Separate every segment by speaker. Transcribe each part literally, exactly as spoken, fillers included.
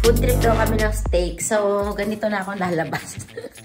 Speaker 1: Food trip daw kami ng steak. So, ganito na akong lalabas.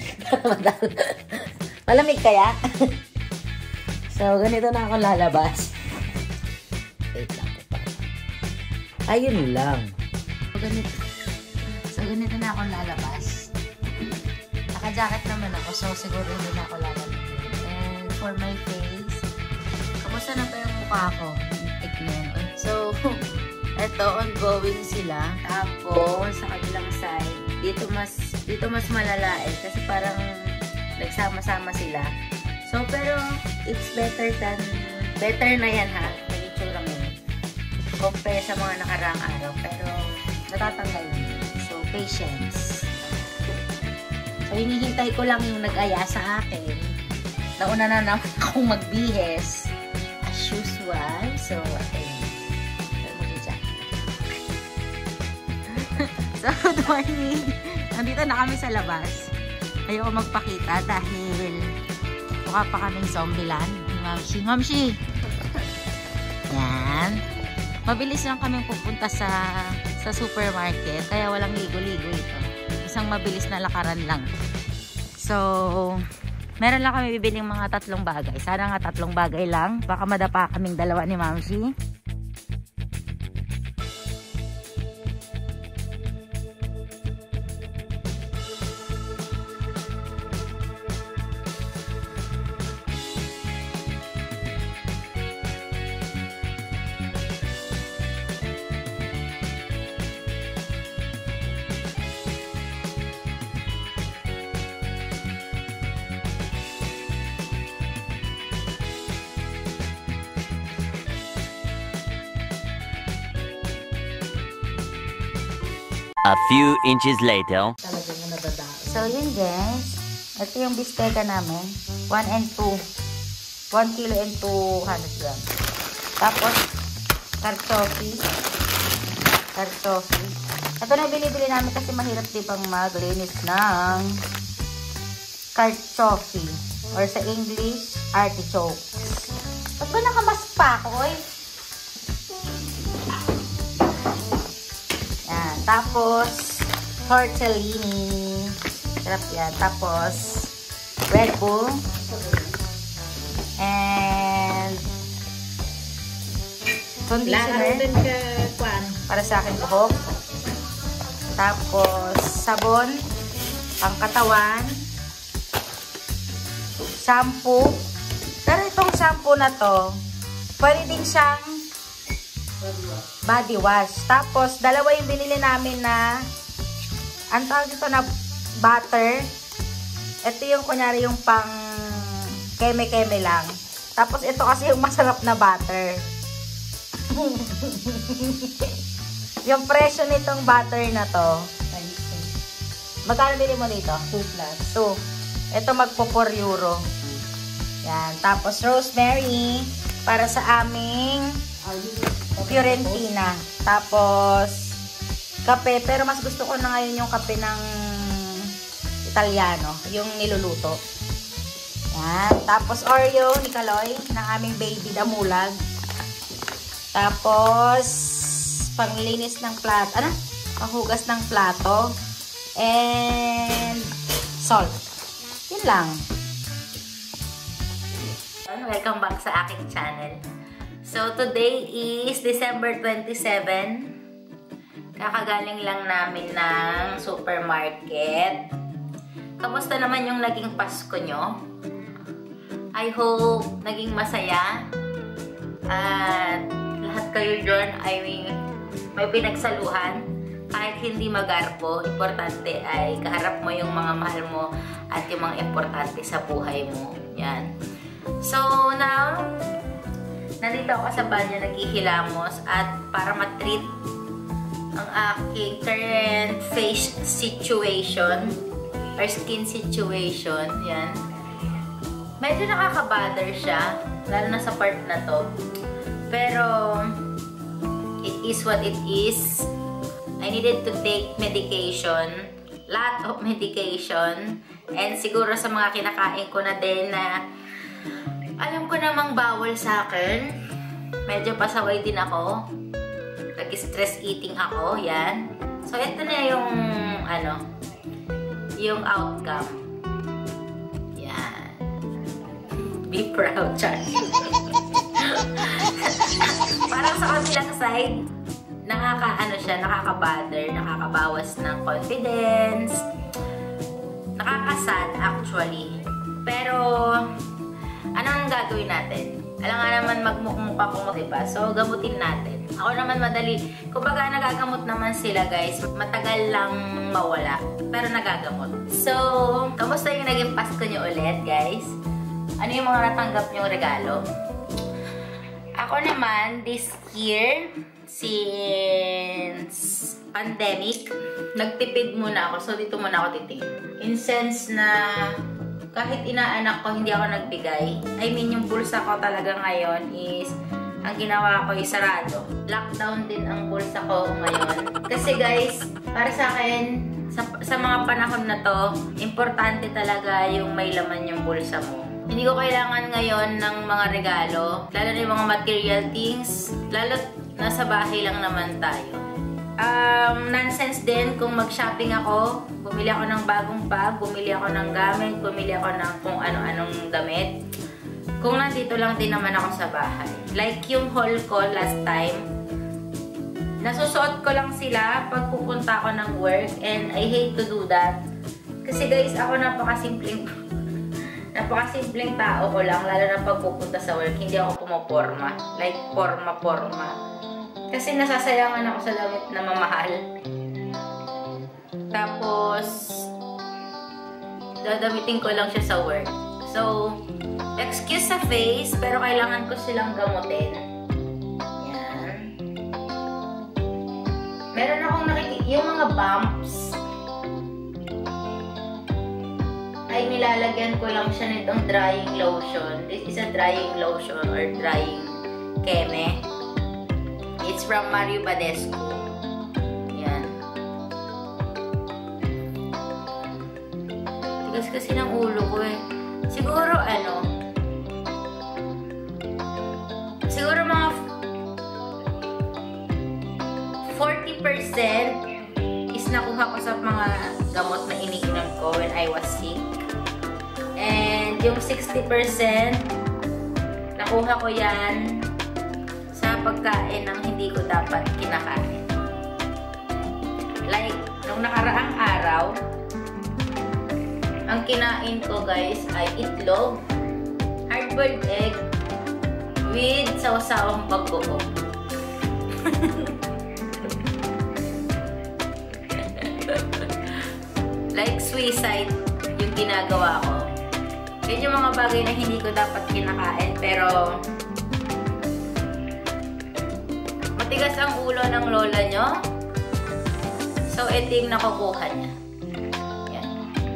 Speaker 1: Malamig kaya? So, ganito na akong lalabas. Wait lang po pa. Ayun lang. So, ganito, so, ganito na akong lalabas. Naka-jacket naman ako. So, siguro hindi na ako lalabas. And for my face, kamusta na pa yung mukha ko? Tignan. So, eto, ongoing sila. Tapos, sa kabilang side, dito mas, dito mas malala eh. Kasi parang nagsama-sama sila. So, pero, it's better than, better na yan ha. Yung itsura mo. Compare sa mga nakaraang araw. Pero, natatanggal yun. So, patience. So, hinihintay ko lang yung nag-aya sa akin. Nauna na naman akong magbihes. As usual. So, okay. So, good morning. Nandito na kami sa labas. Ayoko magpakita dahil mukha pa kaming zombieland. Mamshi, mamshi. Yan. Mabilis lang kaming pupunta sa sa supermarket. Kaya walang ligo-ligo ito. Isang mabilis na lakaran lang. So, meron lang kami bibiling mga tatlong bagay. Sana nga tatlong bagay lang. Baka madapa kaming dalawa ni Mamshi.
Speaker 2: A few inches later.
Speaker 1: So, yun guys. Ito yung bisteka namin. one and two. one kilo and two hundred grams. Tapos, kartofi. Kartofi. Ito na binibili namin kasi mahirap di pang maglinis ng kartofi. Or sa English, artichokes. Ba't ba nakamas pa ako eh? Tapos, tortellini. Sarap yan. Tapos, Red Bull. And, conditioner. Para sa akin buhok. Tapos, sabon. Pangkatawan. Shampoo. Pero itong shampoo na to, pwede din siyang body wash. Tapos, dalawa yung binili namin na ang tawag dito na butter. Ito yung kunyari yung pang keme-keme lang. Tapos, ito kasi yung masarap na butter. Yung presyo nitong butter na to. Magkano bili mo dito? two plus. two. Ito magpo four euro. Yan. Tapos, rosemary para sa aming Fiorentina. Tapos, kape. Pero mas gusto ko na ngayon yung kape ng Italiano. Yung niluluto. Yan. Tapos, Oreo ni Kaloy ng aming baby damulag. Tapos, panglinis ng plato. Ano? Panghugas ng plato. And, salt. Yun lang. Welcome back sa aking channel. So, today is December twenty-seven. Kakagaling lang namin ng supermarket. Kamusta naman yung naging Pasko nyo? I hope naging masaya. At lahat kayo dyan ay may, may pinagsaluhan. Kahit hindi magarpo, importante ay kaharap mo yung mga mahal mo at yung mga importante sa buhay mo. Yan. So, now, nandito ako sa banyo naghihilamos at para matreat ang aking current face situation or skin situation. Yan. Medyo nakaka-bother siya, lalo na sa part na to. Pero, it is what it is. I needed to take medication. Lot of medication. And siguro sa mga kinakain ko na din na alam ko namang bawal sa akin. Medyo pasaway din ako. Nag-stress eating ako. Yan. So, So, ito na yung, ano, yung outcome. Yan. Be proud, Char. Parang sa kabilang side, nakaka-ano siya, nakaka-bother, nakakabawas ng confidence, nakaka-sad actually. Pero, ano ang gagawin natin? Alam nga naman magmukmukha ko, diba? So, gamutin natin. Ako naman madali. Kumbaga, nagagamot naman sila, guys. Matagal lang mawala. Pero nagagamot. So, kamusta yung naging Pasko nyo ulit, guys? Ano yung mga natanggap nyong regalo? Ako naman, this year, since pandemic, nagtipid muna ako. So, dito muna ako titingin. In sense na kahit inaanak ko, hindi ako nagbigay. I mean, yung bulsa ko talaga ngayon is, ang ginawa ko is sarado. Lockdown din ang bulsa ko ngayon. Kasi guys, para sa akin, sa, sa mga panahon na to, importante talaga yung may laman yung bulsa mo. Hindi ko kailangan ngayon ng mga regalo, lalo na yung mga material things, lalo nasa bahay lang naman tayo. Um, nonsense din kung mag-shopping ako, bumili ako ng bagong bag, bumili ako ng gamit, bumili ako ng kung ano-anong damit. Kung nandito lang din naman ako sa bahay. Like yung haul ko last time, nasusuot ko lang sila pag pupunta ako ng work and I hate to do that. Kasi guys, ako napakasimpleng napakasimpleng tao ko lang, lalo na pag pupunta sa work, hindi ako pumoporma. Like, porma-porma. Kasi nasasayangan ako sa damit na mamahal. Tapos, dadamitin ko lang siya sa work. So, excuse sa face, pero kailangan ko silang gamutin. Yan. Meron akong nakikita, yung mga bumps, ay nilalagyan ko lang siya nitong drying lotion. This is a drying lotion or drying keme. It's from Mario Badescu. Yan. Tigas kasi ng ulo ko eh. Siguro ano, siguro mga forty percent is nakuha ko sa mga gamot na iniinom ko when I was sick. And yung sixty percent, nakuha ko yan sa pagkain ng hindi ko dapat kinakain. Like, nung nakaraang araw, ang kinain ko guys ay itlog, hard-boiled egg, with sawsawang bagoong. Like suicide yung ginagawa ko. Yun yung mga bagay na hindi ko dapat kinakain, pero matigas ang ulo ng lola nyo. So, ito yung nakukuha niya. Yan.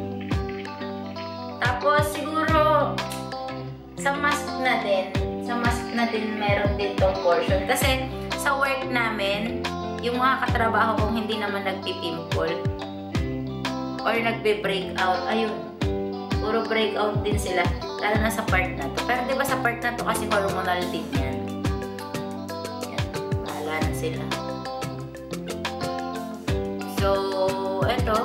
Speaker 1: Tapos, siguro, sa mask na din, sa mask na din meron din tong portion. Kasi, sa work namin, yung mga katrabaho kong hindi naman nagpipimple or nagbe-breakout, ayun, puro breakout din sila, lalo na sa part na to. Pero diba sa part na to kasi hormonal din yan. Yan, bahala na sila. So, eto,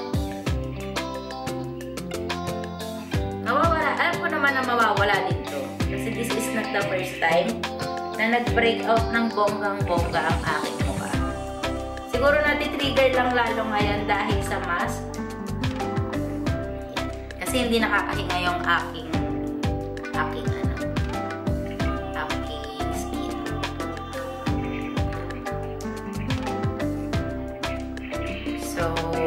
Speaker 1: nawawala. Alam ko naman na mawawala din to. Kasi this is not the first time na nag-breakout ng bonggang-bongga ang aking mukha. Siguro nati-trigger lang lalo ngayon dahil sa mask. Kasi hindi nakakahinga yung aking aking ano aking skin. So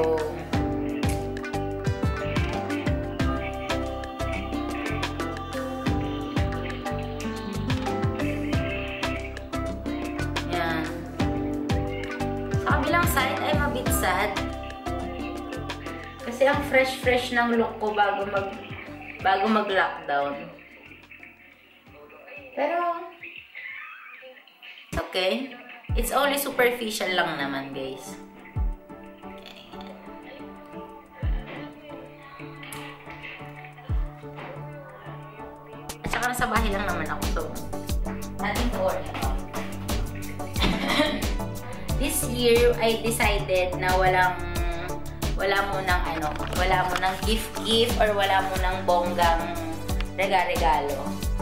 Speaker 1: yan. Sa kabilang side ay mabit sad. Kasi ang fresh-fresh ng look ko bago mag bago mag-lockdown. Pero okay. It's only superficial lang naman, guys. At saka nasa bahay lang naman ako, so nothing to worry about. this year, I decided na walang, wala munang ano, wala munang gift-gift or wala munang bonggang rega-regalo.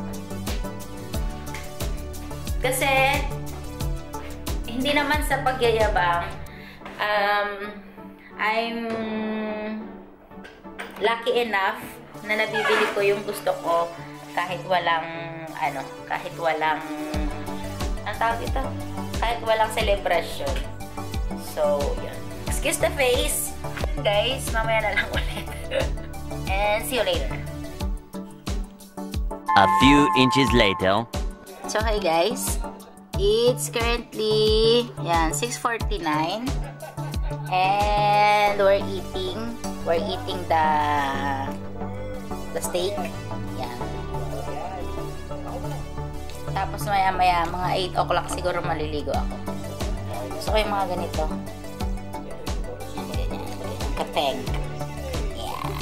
Speaker 1: Kasi, hindi naman sa pagyayabang, um, I'm lucky enough na nabibili ko yung gusto ko kahit walang, ano, kahit walang, ang tawag ito? Kahit walang celebration. So, yun. Excuse the face. Guys, mamaya na lang ulit. And see you later.
Speaker 2: A few inches later.
Speaker 1: So, hi guys. It's currently, yan, six forty-nine. And we're eating, we're eating the, the steak. Yan. Tapos maya-maya, mga eight o'clock siguro maliligo ako. Gusto ko yung mga ganito. Ganyan, kapeng. Yeah.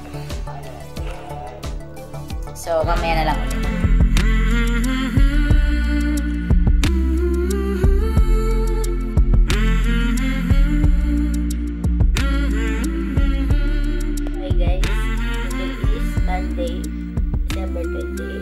Speaker 1: So, mamaya na lang ulit. Hi guys, today is Monday, December twenty-eighth.